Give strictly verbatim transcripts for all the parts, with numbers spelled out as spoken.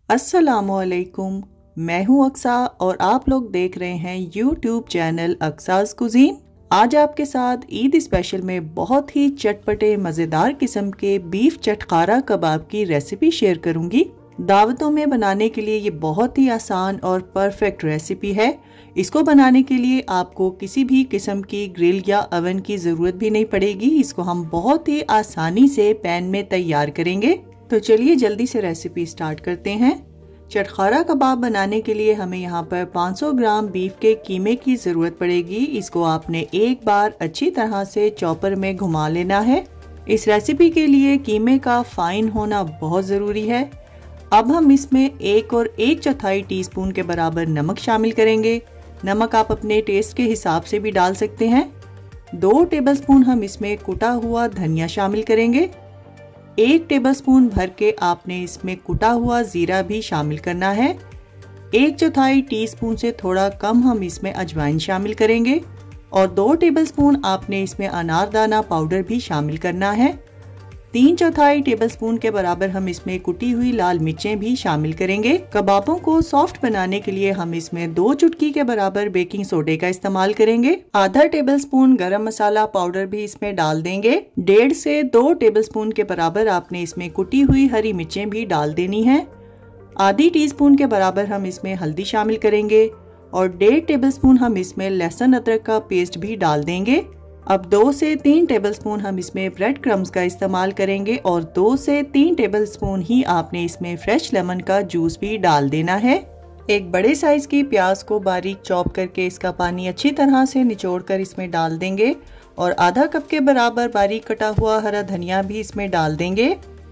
अस्सलामुअलैकुम, मैं हूं अक्सा और आप लोग देख रहे हैं यूट्यूब चैनल अक्साज कुजीन। आज आपके साथ ईद स्पेशल में बहुत ही चटपटे मज़ेदार किस्म के बीफ चटखारा कबाब की रेसिपी शेयर करूंगी। दावतों में बनाने के लिए ये बहुत ही आसान और परफेक्ट रेसिपी है। इसको बनाने के लिए आपको किसी भी किस्म की ग्रिल या ओवन की ज़रूरत भी नहीं पड़ेगी। इसको हम बहुत ही आसानी से पैन में तैयार करेंगे। तो चलिए जल्दी से रेसिपी स्टार्ट करते हैं। चटखारा कबाब बनाने के लिए हमें यहाँ पर पाँच सौ ग्राम बीफ के कीमे की ज़रूरत पड़ेगी। इसको आपने एक बार अच्छी तरह से चॉपर में घुमा लेना है। इस रेसिपी के लिए कीमे का फाइन होना बहुत ज़रूरी है। अब हम इसमें एक और एक चौथाई टीस्पून के बराबर नमक शामिल करेंगे। नमक आप अपने टेस्ट के हिसाब से भी डाल सकते हैं। दो टेबलस्पून हम इसमें कुटा हुआ धनिया शामिल करेंगे। एक टेबलस्पून भर के आपने इसमें कुटा हुआ जीरा भी शामिल करना है। एक चौथाई टीस्पून से थोड़ा कम हम इसमें अजवाइन शामिल करेंगे और दो टेबलस्पून आपने इसमें अनारदाना पाउडर भी शामिल करना है। तीन चौथाई टेबलस्पून के बराबर हम इसमें कुटी हुई लाल मिर्चें भी शामिल करेंगे। कबाबों को सॉफ्ट बनाने के लिए हम इसमें दो चुटकी के बराबर बेकिंग सोडे का इस्तेमाल करेंगे। आधा टेबलस्पून गरम मसाला पाउडर भी इसमें डाल देंगे। डेढ़ से दो टेबलस्पून के बराबर आपने इसमें कुटी हुई हरी मिर्चें भी डाल देनी है। आधी टीस्पून के बराबर हम इसमें हल्दी शामिल करेंगे और डेढ़ टेबलस्पून हम इसमें लहसुन अदरक का पेस्ट भी डाल देंगे। अब दो से तीन टेबलस्पून हम इसमें ब्रेड क्रम्स का इस्तेमाल करेंगे और दो से तीन टेबलस्पून ही आपने इसमें फ्रेश लेमन का जूस भी डाल देना है। एक बड़े साइज की प्याज को बारीक चॉप करके इसका पानी अच्छी तरह से निचोड़ कर इसमें डाल देंगे और आधा कप के बराबर बारीक कटा हुआ हरा धनिया भी इसमें डाल देंगे।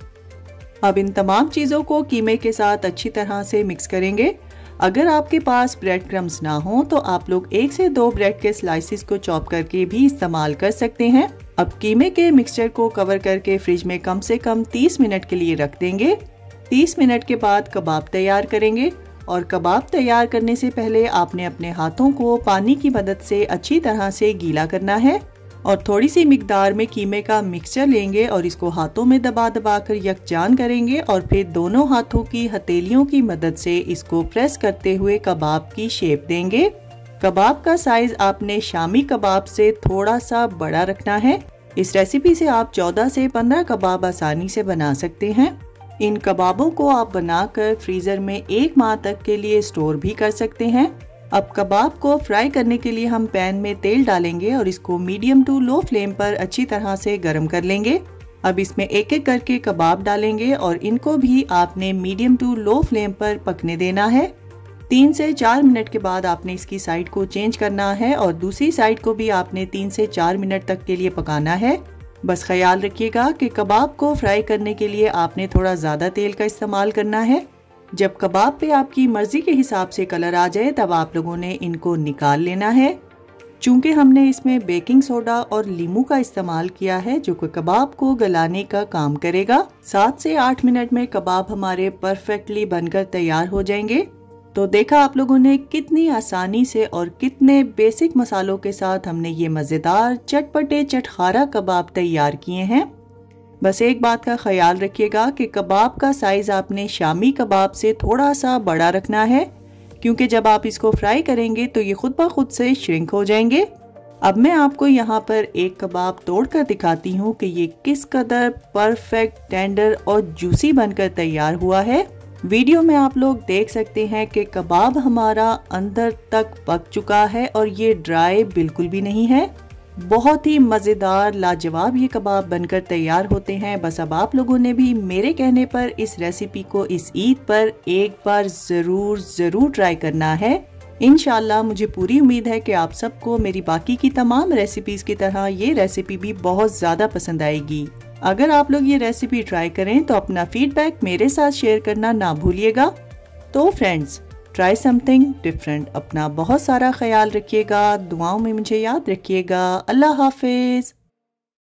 अब इन तमाम चीज़ों को कीमे के साथ अच्छी तरह से मिक्स करेंगे। अगर आपके पास ब्रेड क्रम्स ना हो तो आप लोग एक से दो ब्रेड के स्लाइसिस को चॉप करके भी इस्तेमाल कर सकते हैं। अब कीमे के मिक्सचर को कवर करके फ्रिज में कम से कम तीस मिनट के लिए रख देंगे। तीस मिनट के बाद कबाब तैयार करेंगे और कबाब तैयार करने से पहले आपने अपने हाथों को पानी की मदद से अच्छी तरह से गीला करना है और थोड़ी सी मिकदार में कीमे का मिक्सचर लेंगे और इसको हाथों में दबा दबा कर यकजान करेंगे और फिर दोनों हाथों की हथेलियों की मदद से इसको प्रेस करते हुए कबाब की शेप देंगे। कबाब का साइज आपने शामी कबाब से थोड़ा सा बड़ा रखना है। इस रेसिपी से आप चौदह से पंद्रह कबाब आसानी से बना सकते हैं। इन कबाबों को आप बनाकर फ्रीजर में एक माह तक के लिए स्टोर भी कर सकते हैं। अब कबाब को फ्राई करने के लिए हम पैन में तेल डालेंगे और इसको मीडियम टू लो फ्लेम पर अच्छी तरह से गर्म कर लेंगे। अब इसमें एक एक करके कबाब डालेंगे और इनको भी आपने मीडियम टू लो फ्लेम पर पकने देना है। तीन से चार मिनट के बाद आपने इसकी साइड को चेंज करना है और दूसरी साइड को भी आपने तीन से चार मिनट तक के लिए पकाना है। बस ख्याल रखिएगा कि कबाब को फ्राई करने के लिए आपने थोड़ा ज़्यादा तेल का इस्तेमाल करना है। जब कबाब पे आपकी मर्जी के हिसाब से कलर आ जाए तब आप लोगों ने इनको निकाल लेना है। चूंकि हमने इसमें बेकिंग सोडा और लीमू का इस्तेमाल किया है जो कि कबाब को गलाने का काम करेगा। सात से आठ मिनट में कबाब हमारे परफेक्टली बनकर तैयार हो जाएंगे। तो देखा आप लोगों ने कितनी आसानी से और कितने बेसिक मसालों के साथ हमने ये मज़ेदार चटपटे चटखारा कबाब तैयार किए हैं। बस एक बात का ख्याल रखिएगा कि कबाब का साइज आपने शामी कबाब से थोड़ा सा बड़ा रखना है क्योंकि जब आप इसको फ्राई करेंगे तो ये खुद ब खुद से श्रिंक हो जाएंगे। अब मैं आपको यहाँ पर एक कबाब तोड़कर दिखाती हूँ कि ये किस कदर परफेक्ट, टेंडर और जूसी बनकर तैयार हुआ है। वीडियो में आप लोग देख सकते हैं कि कबाब हमारा अंदर तक पक चुका है और ये ड्राई बिल्कुल भी नहीं है। बहुत ही मज़ेदार लाजवाब ये कबाब बनकर तैयार होते हैं। बस अब आप लोगों ने भी मेरे कहने पर इस रेसिपी को इस ईद पर एक बार ज़रूर ज़रूर ट्राई करना है। इंशाल्लाह मुझे पूरी उम्मीद है कि आप सबको मेरी बाकी की तमाम रेसिपीज़ की तरह ये रेसिपी भी बहुत ज़्यादा पसंद आएगी। अगर आप लोग ये रेसिपी ट्राई करें तो अपना फीडबैक मेरे साथ शेयर करना ना भूलिएगा। तो फ्रेंड्स, ट्राई समथिंग डिफरेंट। अपना बहुत सारा ख्याल रखिएगा। दुआओं में मुझे याद रखिएगा। अल्लाह हाफिज।